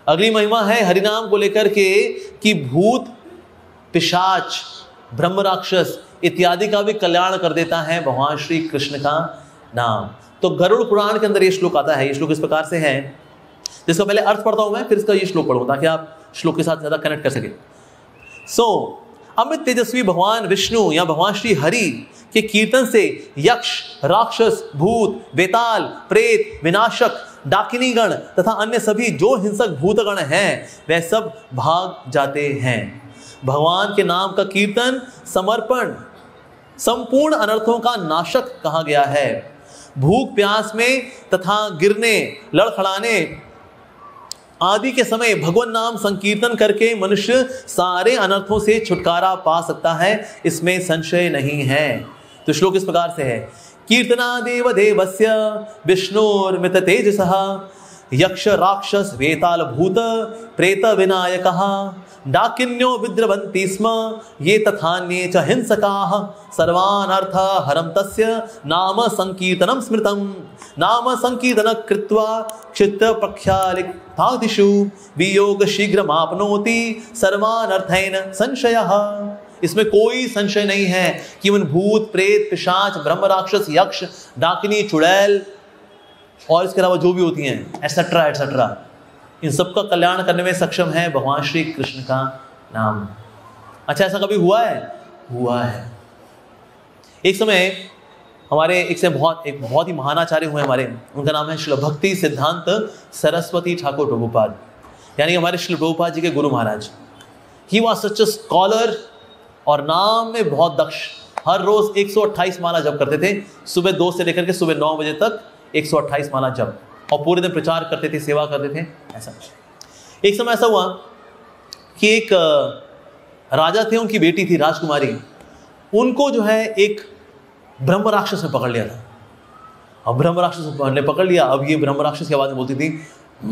अगली महिमा है हरिनाम को लेकर के कि भूत, पिशाच, ब्रह्म राक्षस इत्यादि का भी कल्याण कर देता है भगवान श्री कृष्ण का नाम। तो गरुड़ पुराण के अंदर ये श्लोक आता है। ये श्लोक इस प्रकार से है, जिसका पहले अर्थ पढ़ता हूं मैं, फिर इसका ये श्लोक पढ़ूंगा ताकि आप श्लोक के साथ ज्यादा कनेक्ट कर सके। अमित तेजस्वी भगवान विष्णु या भगवान श्री हरि के कीर्तन से यक्ष, राक्षस, भूत, बेताल, प्रेत, विनाशक, डाकिनी गण तथा अन्य सभी जो हिंसक भूतगण हैं वह सब भाग जाते हैं। भगवान के नाम का कीर्तन, समर्पण संपूर्ण अनर्थों का नाशक कहा गया है। भूख प्यास में तथा गिरने, लड़खड़ाने आदि के समय भगवान नाम संकीर्तन करके मनुष्य सारे अनर्थों से छुटकारा पा सकता है, इसमें संशय नहीं है। तो श्लोक इस प्रकार से है, कीर्तनादेव देवस्य विष्णुर्मित तेजसः यक्ष राक्षस वेताल भूत प्रेत विनायकः डाकिन्यो विद्रवन्ति स्म ये तथान्ये च हिंसकाः सर्वान् अर्थ हरं तस्य नाम संकीर्तनं स्मृतं नाम संकीर्तन कृत्वा क्षित्र प्रख्यालितादिषु वियोग शीघ्रमाप्नोति सर्वान् अर्थेन संशयः। इसमें कोई संशय नहीं है कि उन भूत, प्रेत, पिशाच, ब्रह्म राक्षस, यक्ष, डाकिनी, चुड़ैल और इसके अलावा जो भी होती हैं एटसेट्रा एटसेट्रा, इन सब का कल्याण करने में सक्षम है भगवान श्री कृष्ण का नाम। अच्छा, ऐसा कभी हुआ है? हुआ है। एक समय हमारे एक बहुत ही महानाचार्य हुए हमारे, उनका नाम है श्री भक्ति सिद्धांत सरस्वती ठाकुर प्रभुपाद, यानी हमारे श्री प्रभुपाद जी के Guru Maharaj. He was such a scholar और नाम में बहुत दक्ष। हर रोज 128 माला जप करते थे, सुबह 2 से लेकर के सुबह 9 बजे तक 128 माला जप, और पूरे दिन प्रचार करते थे, सेवा करते थे। ऐसा एक समय ऐसा हुआ कि एक राजा थे, उनकी बेटी थी राजकुमारी, उनको जो है एक ब्रह्म राक्षस ने पकड़ लिया था। अब ब्रह्म राक्षस ने पकड़ लिया, अब ये ब्रह्म राक्षस की आवाज में बोलती थी,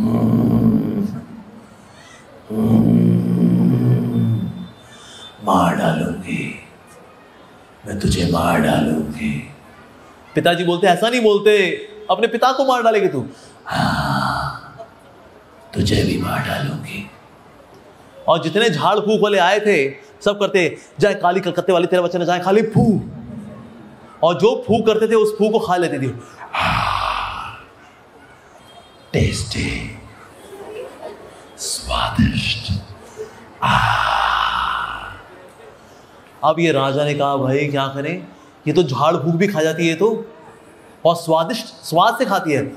मार डालूंगी मैं तुझे, मार डालूंगी। पिताजी बोलते ऐसा नहीं बोलते, अपने पिता को मार डालेगी तू? हाँ, तुझे भी मार डालूंगी। और जितने झाड़ फूक वाले आए थे सब करते, जाए काली कलकत्ते वाली तेरे बच्चे ने जाए खाली फू, और जो फू करते थे उस फू को खा लेती थी। टेस्टी, स्वादिष्ट। अब ये राजा ने कहा भाई क्या करें, ये तो झाड़ फूक भी खा जाती है तो, और स्वादिष्ट स्वाद से खाती है।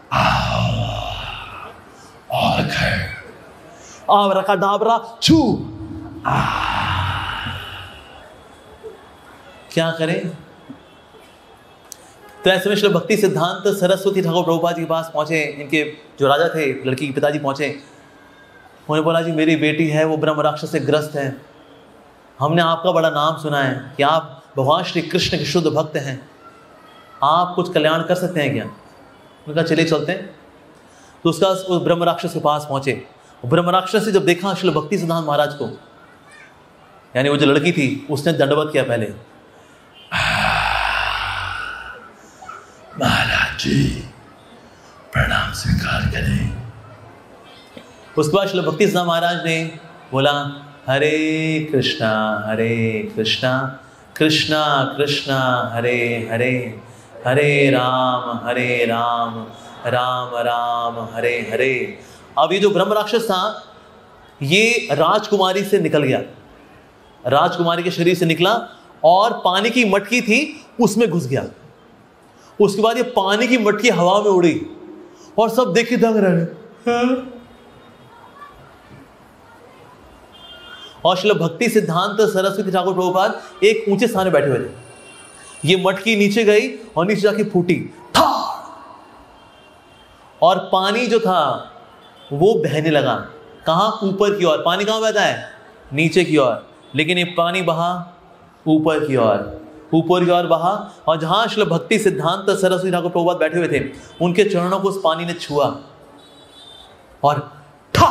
और रखा डाबरा छू। क्या करें? तो ऐसे में श्री भक्ति सिद्धांत सरस्वती ठाकुर प्रभुपाद जी के पास पहुंचे। इनके जो राजा थे, लड़की के पिताजी पहुंचे। उन्होंने बोला जी मेरी बेटी है वो ब्रह्म राक्षस से ग्रस्त है, हमने आपका बड़ा नाम सुना है कि आप भगवान श्री कृष्ण के शुद्ध भक्त हैं, आप कुछ कल्याण कर सकते हैं क्या? उन्होंने कहा चलिए चलते हैं। तो उस ब्रह्म राक्षस के पास पहुंचे। ब्रह्म राक्षस ने जब देखा श्री भक्ति सिद्धांत महाराज को, यानी वो जो लड़की थी, उसने दंडवत किया पहले, महाराज जी प्रणाम स्वीकार करें। उसके बाद श्री भक्ति सिद्धांत महाराज ने बोला हरे कृष्णा कृष्णा कृष्णा हरे हरे, हरे राम राम राम हरे हरे। अब ये जो ब्रह्म राक्षस था ये राजकुमारी से निकल गया, राजकुमारी के शरीर से निकला और पानी की मटकी थी उसमें घुस गया। उसके बाद ये पानी की मटकी हवा में उड़ी और सब देखे दंग रहे। और श्री भक्ति सिद्धांत सरस्वती ठाकुर प्रभुपाद एक ऊंचे स्थान में बैठे हुए थे। ये मटकी नीचे गई और नीचे जाके फूटी था, और पानी जो था वो बहने लगा। कहां? ऊपर की ओर। पानी कहां बहता है? नीचे की ओर, लेकिन ये पानी बहा ऊपर की ओर बहा। और जहां श्री भक्ति सिद्धांत सरस्वती ठाकुर प्रभुपाद बैठे हुए थे, उनके चरणों को उस पानी ने छुआ और ठा,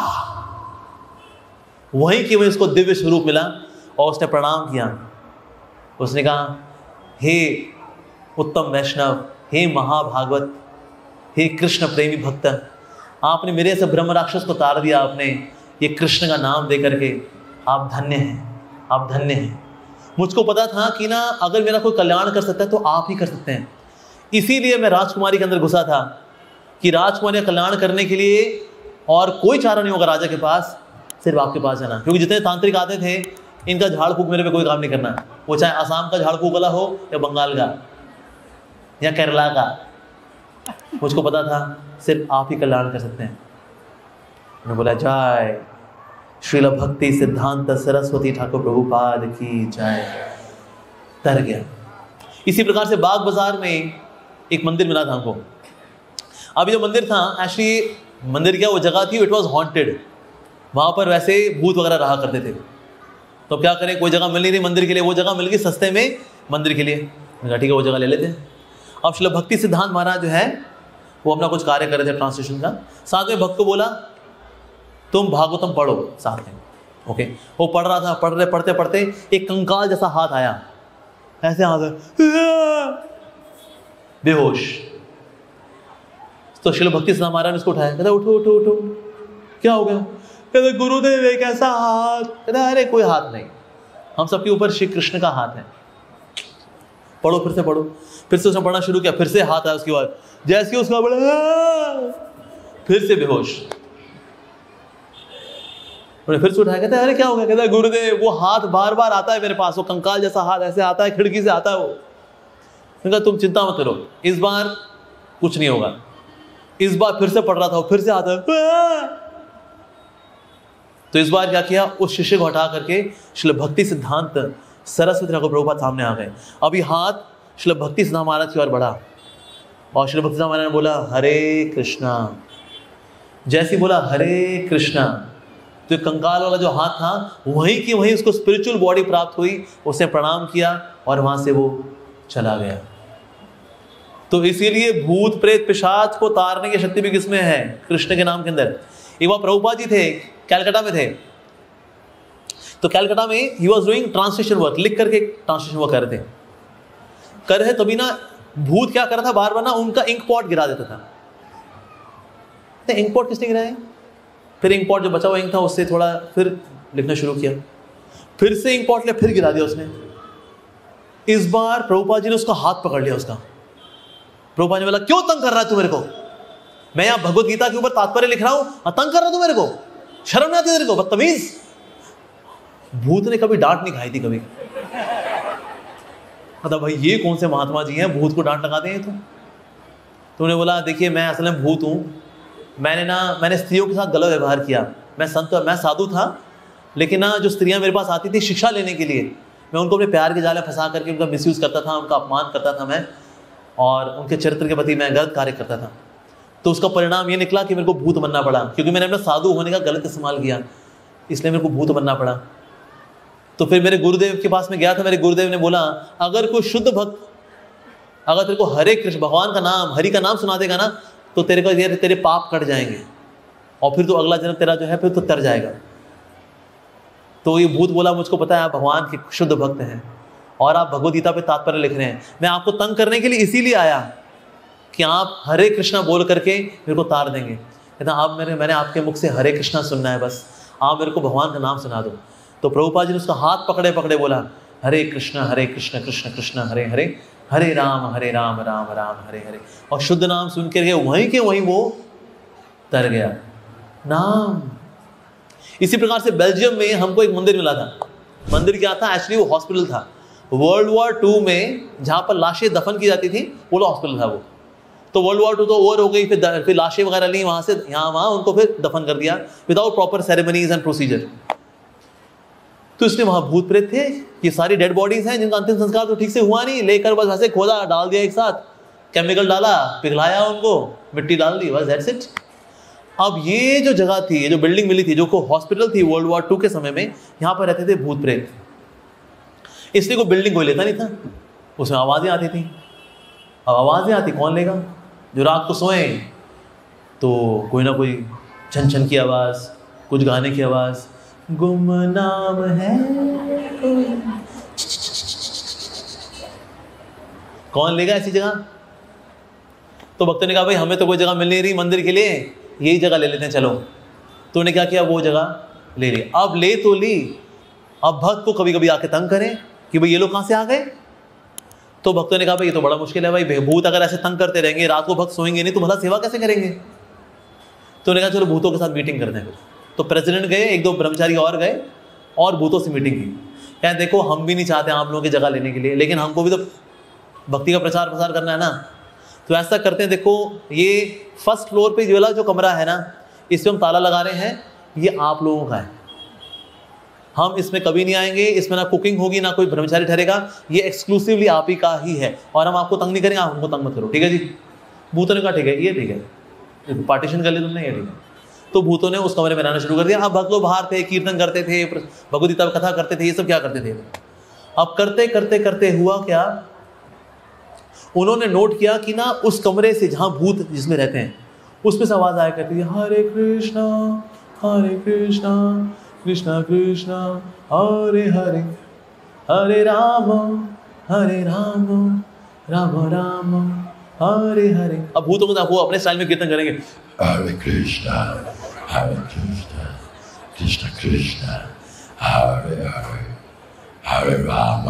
वहीं कि वहीं उसको दिव्य स्वरूप मिला और उसने प्रणाम किया। उसने कहा हे उत्तम वैष्णव, हे महाभागवत, हे कृष्ण प्रेमी भक्त, आपने मेरे ऐसे ब्रह्म राक्षस को तार दिया आपने ये कृष्ण का नाम दे करके। आप धन्य हैं, आप धन्य हैं। मुझको पता था कि ना अगर मेरा कोई कल्याण कर सकता है तो आप ही कर सकते हैं। इसीलिए मैं राजकुमारी के अंदर घुसा था कि राजकुमारी का कल्याण करने के लिए और कोई चारा नहीं होगा राजा के पास, सिर्फ आपके पास जाना। क्योंकि जितने तांत्रिक आते थे इनका झाड़ फूक मेरे पे कोई काम नहीं करना, वो चाहे आसाम का झाड़ फूक वाला हो या बंगाल का या केरला का। मुझको पता था सिर्फ आप ही कल्याण कर सकते हैं। उन्होंने बोला जय श्रील भक्ति सिद्धांत सरस्वती ठाकुर प्रभुपाद की जय। तर गया। इसी प्रकार से बाग बाजार में एक मंदिर मिला था हमको। अभी जो मंदिर था एक्चुअली मंदिर क्या वो जगह थी, इट वॉज हॉन्टेड। वहाँ पर वैसे भूत वगैरह रहा करते थे। तो क्या करें, कोई जगह मिल नहीं रही मंदिर के लिए, वो जगह मिल गई सस्ते में मंदिर के लिए। ठीक है वो जगह ले लेते हैं। अब श्रील भक्ति सिद्धांत महाराज जो है वो अपना कुछ कार्य कर रहे थे ट्रांसलेशन का। साथ में भक्त को बोला तुम भागवतम पढ़ो साथ में। ओके वो पढ़ रहा था, पढ़ते पढ़ते एक कंकाल जैसा हाथ आया, ऐसे हाथ बेहोश। तो श्रील भक्ति सिद्धांत महाराज ने उसको उठाया, कहता उठो उठो उठो, क्या हो गया? कहते गुरुदेव एक ऐसा हाथ। कहता अरे कोई हाथ नहीं, हम सबके ऊपर श्री कृष्ण का हाथ है। पढ़ो फिर से पढ़ो। फिर से उसने पढ़ना शुरू किया, फिर से हाथ आया उसके बाद, जैसे उसका बड़ा फिर से बेहोश। उन्हें फिर से उठाया, कहता है अरे क्या हो गया? कहता है गुरुदेव वो हाथ बार बार आता है मेरे पास, वो कंकाल जैसा हाथ ऐसे आता है, खिड़की से आता है वो। कहा तुम चिंता मत करो, इस बार कुछ नहीं होगा। इस बार फिर से पढ़ रहा था, फिर से आता है। तो इस बार क्या किया, उस शिष्य को हटा करके श्रील भक्ति सिद्धांत सरस्वती ठाकुर प्रभुपाद सामने आ गए। अभी हाथ श्रील भक्ति सिद्धांत महाराज की ओर बढ़ा और श्रील भक्ति सिद्धांत महाराज ने बोला हरे कृष्णा। जैसे बोला हरे कृष्णा तो कंकाल वाला जो हाथ था वहीं की वहीं उसको स्पिरिचुअल बॉडी प्राप्त हुई। उसने प्रणाम किया और वहां से वो चला गया। तो इसीलिए भूत प्रेत पिशाच को तारने की शक्ति भी किसमें है? कृष्ण के नाम के अंदर। एक बार प्रभुपाद जी थे, कलकत्ता में थे। तो कलकत्ता में ही वॉज डूइंग ट्रांसलेशन वर्क, लिख करके ट्रांसलेशन वर्क कर रहे थे। तभी ना भूत क्या कर रहा था, बार बार ना उनका इंक पॉट गिरा देता था। तो इंक पॉट किसने गिराया? फिर इंक पॉट जो बचा हुआ इंक था उससे थोड़ा फिर लिखना शुरू किया, फिर से इंक पॉट लिया, फिर गिरा दिया उसने। इस बार प्रभुपाद जी ने उसका हाथ पकड़ लिया उसका। प्रभुपाद जी ने बोला क्यों तंग कर रहा है तू मेरे को? मैं यहाँ भगवत गीता के ऊपर तात्पर्य लिख रहा हूं, तंग कर रहा तू मेरे को? शर्म नहीं आती तेरे को? बदतमीज। भूत ने कभी डांट नहीं खाई थी कभी। मतलब भाई ये कौन से महात्मा जी हैं भूत को डांट लगाते हैं? तो उन्हें बोला देखिए मैं असल में भूत हूं, मैंने स्त्रियों के साथ गलत व्यवहार किया। मैं साधु था, लेकिन ना जो स्त्रियां मेरे पास आती थी शिक्षा लेने के लिए, मैं उनको अपने प्यार के जाल में फंसा करके उनका मिसयूज करता था, उनका अपमान करता था मैं, और उनके चरित्र के प्रति मैं गलत कार्य करता था। तो उसका परिणाम ये निकला कि मेरे को भूत बनना पड़ा, क्योंकि मैंने अपना साधु होने का गलत इस्तेमाल किया, इसलिए मेरे को भूत बनना पड़ा। तो फिर मेरे गुरुदेव के पास में गया था। मेरे गुरुदेव ने बोला अगर कोई शुद्ध भक्त अगर तेरे को हरे कृष्ण भगवान का नाम, हरि का नाम सुना देगा ना, तो तेरे पाप कट जाएंगे और फिर तो अगला जन्म तेरा जो है फिर तो तर जाएगा। तो ये भूत बोला मुझको पता है आप भगवान के शुद्ध भक्त हैं और आप भगवद गीता पे तात्पर्य लिख रहे हैं, मैं आपको तंग करने के लिए इसीलिए आया कि आप हरे कृष्णा बोल करके मेरे को तार देंगे। कहता अब मैंने आपके मुख से हरे कृष्णा सुनना है, बस आप मेरे को भगवान का नाम सुना दो। तो प्रभुपाद जी ने उसका हाथ पकड़े पकड़े बोला हरे कृष्ण कृष्ण कृष्ण हरे हरे, हरे राम राम राम हरे हरे। और शुद्ध नाम सुन के वहीं के वहीं वो तर गया नाम। इसी प्रकार से बेल्जियम में हमको एक मंदिर मिला था। मंदिर क्या था? एक्चुअली वो हॉस्पिटल था। वर्ल्ड वॉर 2 में जहां पर लाशें दफन की जाती थी वो हॉस्पिटल था वो। तो वर्ल्ड वॉर 2 तो ओवर हो गई, फिर लाशें वगैरह ली वहां से वहां उनको फिर दफन कर दिया without proper ceremonies and procedure. तो इसलिए वहां भूत प्रेत थे, ये सारी डेड बॉडीज हैं जिनका अंतिम संस्कार तो ठीक से हुआ नहीं, लेकर बस ऐसे खोदा, डाल दिया एक साथ, केमिकल डाला, पिघलाया उनको, मिट्टी डाल दी, बस दैट्स इट। अब ये जो जगह थी, ये जो बिल्डिंग मिली थी, जो को हॉस्पिटल थी वर्ल्ड वॉर 2 के समय में, यहाँ पर रहते थे भूत प्रेत। इसलिए कोई बिल्डिंग कोई लेता नहीं था, उसमें आवाजें आती थी। अब आवाजें आती कौन लेगा? जो रात को सोए तो कोई ना कोई छन छन की आवाज, कुछ गाने की आवाज, गुमनाम है कौन लेगा ऐसी जगह? तो भक्तों ने कहा भाई हमें तो कोई जगह मिल नहीं रही मंदिर के लिए, यही जगह ले लेते हैं चलो। तो उन्होंने क्या किया, वो जगह ले ली। अब ले तो ली, अब भक्त को कभी कभी आके तंग करें कि भाई ये लोग कहाँ से आ गए। तो भक्तों ने कहा भाई ये तो बड़ा मुश्किल है भाई, भूत अगर ऐसे तंग करते रहेंगे, रात को भक्त सोएंगे नहीं तो भला सेवा कैसे करेंगे। तो उन्होंने कहा चलो भूतों के साथ मीटिंग करते हैं। तो प्रेसिडेंट गए, एक दो ब्रह्मचारी और गए और भूतों से मीटिंग की। क्या देखो हम भी नहीं चाहते आप लोगों की जगह लेने के लिए, लेकिन हमको भी तो भक्ति का प्रचार प्रसार करना है ना। तो ऐसा करते हैं, देखो ये फर्स्ट फ्लोर पे वाला जो कमरा है ना, इस पर हम ताला लगा रहे हैं, ये आप लोगों का है, हम इसमें कभी नहीं आएंगे, इसमें ना कुकिंग होगी ना कोई ब्रह्मचारी ठहरेगा, ये एक्सक्लूसिवली आप ही का ही है और हम आपको तंग नहीं करेंगे, आप हमको तंग मत करो, ठीक है जी। भूतों ने कहा ठीक है, ये ठीक है, पार्टीशन कर लिया तुमने, ये ठीक है। तो भूतों ने उस कमरे में रहना शुरू कर दिया। अब भक्त लोग बाहर थे, कीर्तन करते थे, भगवद गीता कथा करते थे, ये सब क्या करते थे। अब करते करते करते हुआ क्या, उन्होंने नोट किया कि ना उस कमरे से जहां भूत जिसमें रहते हैं उसमें से आवाज आया करती है, हरे कृष्णा कृष्णा कृष्णा हरे हरे, हरे राम राम राम हरे हरे। अब भूतों को वो अपने स्टाइल में कीर्तन करेंगे, हरे कृष्णा कृष्णा कृष्णा हरे हरे, हरे राम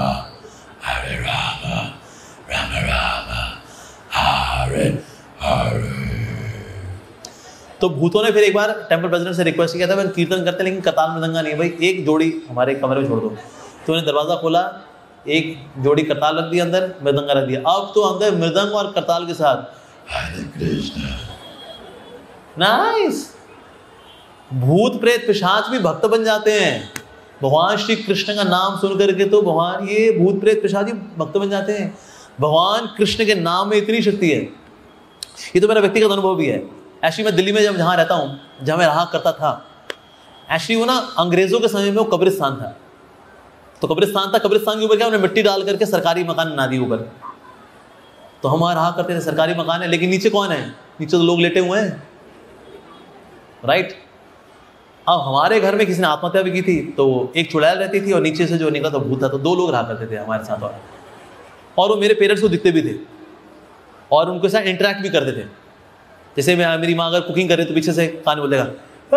राम राम हरे हरे। तो भूतों ने फिर एक बार टेम्पल प्रेसिडेंट से रिक्वेस्ट किया था, मैं कीर्तन करते लेकिन कतार मृदंगा नहीं है भाई, एक जोड़ी हमारे कमरे में छोड़ दो। तो उन्हें दरवाजा खोला, एक जोड़ी करताल रख दिया, अंदर मृदंगा रख दिया। अब तो अंदर मृदंग और करताल के साथ हरे कृष्णा। नाइस। भूत प्रेत पिशाच भी भक्त बन जाते हैं भगवान श्री कृष्ण का नाम सुन करके। तो भगवान ये भूत प्रेत पिशाच भी भक्त बन जाते हैं। भगवान कृष्ण के नाम में इतनी शक्ति है। ये तो मेरा व्यक्तिगत अनुभव भी है। एक्चुअली मैं दिल्ली में जब जहाँ रहता हूँ, जहाँ मैं रहा करता था, एक्चुअली वो ना अंग्रेजों के समय में वो कब्रिस्तान था। तो कब्रिस्तान था, कब्रिस्तान के ऊपर क्या उन्होंने मिट्टी डाल करके सरकारी मकान बना दिए ऊपर। तो हम वहाँ रहा करते थे, सरकारी मकान है, लेकिन नीचे कौन है, नीचे तो लोग लेटे हुए हैं, राइट। अब हमारे घर में किसी ने आत्महत्या भी की थी, तो एक चुड़ैल रहती थी और नीचे से जो निकला तो भूत था। तो 2 लोग रहा करते थे हमारे साथ, और वो मेरे पेरेंट्स को दिखते भी थे और उनके साथ इंटरेक्ट भी करते थे। जैसे मेरी माँ अगर कुकिंग कर रही तो पीछे से कान बोलेगा,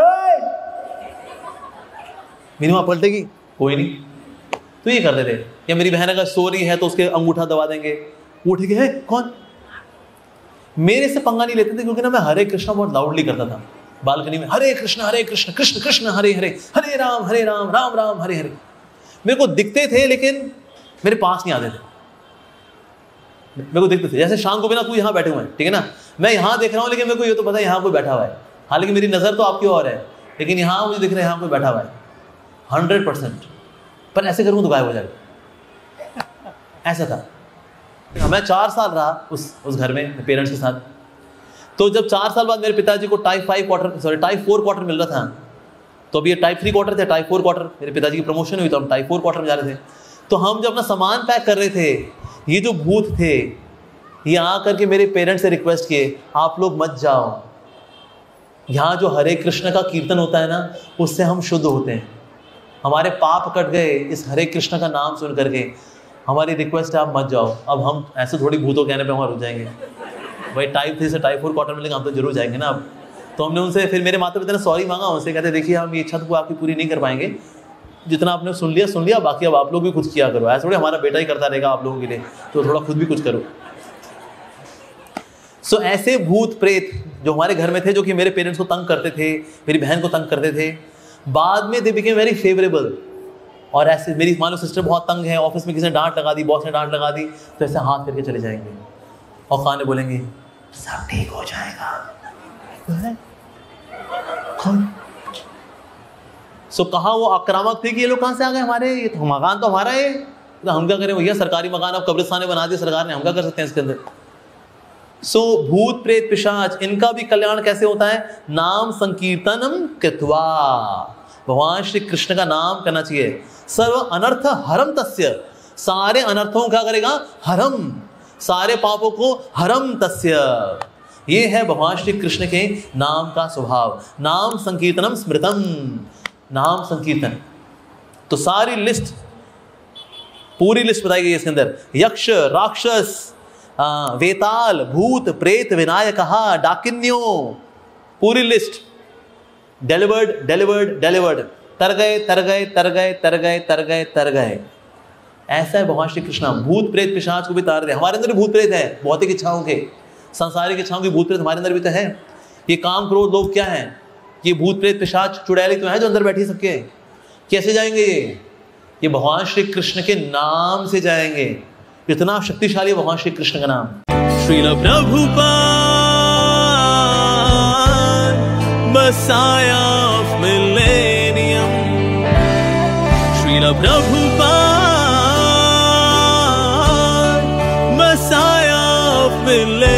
मेरी माँ पलटेगी, कोई नहीं, तो ये करते थे। या मेरी बहन अगर सो रही है तो उसके अंगूठा दबा देंगे, वो ठीक है कौन। मेरे से पंगा नहीं लेते थे क्योंकि ना मैं हरे कृष्णा बहुत लाउडली करता था बालकनी में, हरे कृष्ण कृष्ण कृष्ण हरे हरे, हरे राम राम राम हरे हरे। मेरे को दिखते थे लेकिन मेरे पास नहीं आते थे। मेरे को दिखते थे, जैसे शाम को भी ना तू यहाँ बैठे हुए हैं, ठीक है ना, मैं यहाँ देख रहा हूँ लेकिन मेरे को ये तो पता है यहाँ कोई बैठा हुआ है, हालांकि मेरी नज़र तो आपकी ओर है, लेकिन यहाँ मुझे दिख रहा है यहाँ कोई बैठा हुआ है 100%। पर ऐसे करूँ तो गायब हो जाएगा। ऐसा था। मैं 4 साल रहा उस घर में पेरेंट्स के साथ। तो जब 4 साल बाद मेरे पिताजी को टाइप 4 क्वार्टर मिल रहा था, तो अभी ये टाइप 3 क्वार्टर थे, टाइप 4 क्वार्टर, मेरे पिताजी की प्रमोशन हुई तो हम टाइप 4 क्वार्टर में जा रहे थे। तो हम जब अपना सामान पैक कर रहे थे, ये जो भूत थे ये आ करके मेरे पेरेंट्स से रिक्वेस्ट किए, आप लोग मत जाओ, यहाँ जो हरे कृष्ण का कीर्तन होता है ना, उससे हम शुद्ध होते हैं, हमारे पाप कट गए इस हरे कृष्ण का नाम सुन करके, हमारी रिक्वेस्ट है आप मत जाओ। अब हम ऐसे थोड़ी भूतों कहने पे वहाँ रुक जाएंगे भाई, टाइप 3 से टाइप 4 क्वार्टर मिलेंगे, हम तो जरूर जाएंगे ना। अब तो हमने उनसे, फिर मेरे माता पिता ने सॉरी मांगा उनसे, कहते देखिए हम ये इच्छा तो आपकी पूरी नहीं कर पाएंगे, जितना आपने सुन लिया, बाकी अब आप लोग भी कुछ किया करो, ऐसा थोड़ी हमारा बेटा ही करता रहेगा आप लोगों के लिए, तो थोड़ा खुद भी कुछ करो। सो ऐसे भूत प्रेत जो हमारे घर में थे, जो कि मेरे पेरेंट्स को तंग करते थे, मेरी बहन को तंग करते थे, बाद में दे बिकेम वेरी फेवरेबल। और ऐसे मेरी मान लो सिस्टर बहुत तंग है, ऑफिस में किसी ने डांट लगा दी, बॉस ने डांट लगा दी, तो ऐसे हाथ करके चले जाएंगे और खाने बोलेंगे सब ठीक हो जाएगा। कौन? सो कहाँ वो आक्रामक थे कि ये लोग कहाँ से आ गए हमारे, ये तो मकान तो हमारा है, तो हम क्या करें भैया, सरकारी मकान अब कब्रिस्तान बना दिया सरकार ने, हम क्या कर सकते हैं इसके अंदर। सो भूत प्रेत पिशाच, इनका भी कल्याण कैसे होता है, नाम संकीर्तनम कृत्वा, भगवान श्री कृष्ण का नाम करना चाहिए। सर्व अनर्थ हरम तस्य, सारे अनर्थों क्या करेगा, हरम, सारे पापों को हरम तस्य। ये है भगवान श्री कृष्ण के नाम का स्वभाव। नाम संकीर्तनम स्मृतम, नाम संकीर्तन। तो सारी लिस्ट, पूरी लिस्ट बताई गई है इसके अंदर। यक्ष, राक्षस, वेताल, भूत, प्रेत, विनायक, डाकिन्यो, पूरी लिस्ट, डिलीवर्ड डिलीवर्ड डिलीवर्ड, तर गए तर गए तर गए तर गए तर गए तर गए। ऐसा है भगवान श्री कृष्ण। भूत प्रेत पिशाच को भी तार दे। हमारे अंदर भी भूत प्रेत है, भौतिक इच्छाओं के, सांसारिक इच्छाओं की भूत प्रेत हमारे अंदर भी तो है। ये काम क्रोध लोग क्या है? ये भूत प्रेत पिशाच चुड़ैली तो है जो अंदर बैठी सबके। कैसे जाएंगे ये भगवान श्री कृष्ण के नाम से जाएंगे। इतना शक्तिशाली है भगवान श्री कृष्ण का नाम। Srila Prabhupada messiah of millennium, Srila Prabhupada messiah of millennium.